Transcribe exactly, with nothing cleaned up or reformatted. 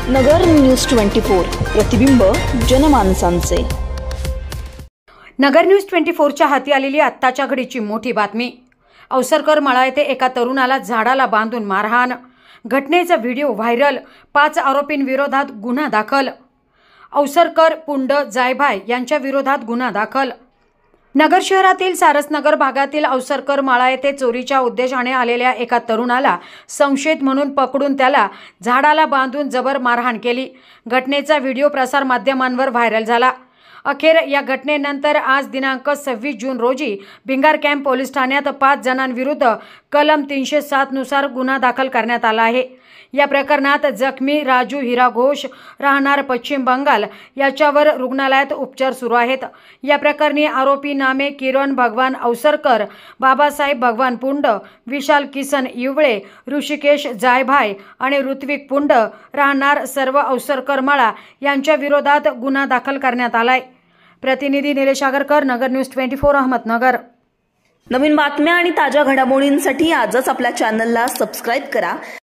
नगर news twenty four, प्रतिबिंब जनमानसांचे। Nagar news twenty four च्या हाती आलेली आत्ताच्या घडीची मोठी बातमी। अवसरकर मळा येथे एका तरुणाला झाडाला बांधून मारहाण। घटनेचा व्हिडिओ व्हायरल। पाच आरोपींविरोधात गुन्हा दाखल। अवसरकर पुंड जायभाय यांच्या विरोधात गुन्हा दाखल। नगर शहरातील सारसनगर भागातील अवसरकर मळा येथे चोरीच्या उद्देशाने आलेल्या एका तरुणाला संशयित म्हणून पकडून त्याला झाडाला बांधून जबर मारहाण केली। घटनेचा व्हिडिओ प्रसार माध्यमांवर व्हायरल झाला। अखेर या घटनेनंतर आज दिनांक सव्वीस जून रोजी भिंगार कॅम्प पोलीस ठाण्यात पाच जणांविरुद्ध कलम तीनशे सात नुसार गुन्हा दाखल करण्यात आला आहे। या प्रकरणात जखमी राजू हिरा घोष राहणार पश्चिम बंगाल याच्यावर रुग्णालयात उपचार सुरू आहेत। या प्रकरणी आरोपी नामे किरण भगवान अवसरकर, बाबासाहेब भगवान पुंड, विशाल किसन इवळे, ऋषिकेश जायभाय आणि ऋत्विक पुंड राहणार सर्व अवसरकर मळा यांच्या विरोधात गुन्हा दाखल करण्यात आलाय। प्रतिनिधी Nilesh Agarkar, Nagar news twenty four, Ahmednagar. नवीन बातम्या आणि ताज्या घडामोडींसाठी आजच आपल्या चॅनलला सबस्क्राइब करा।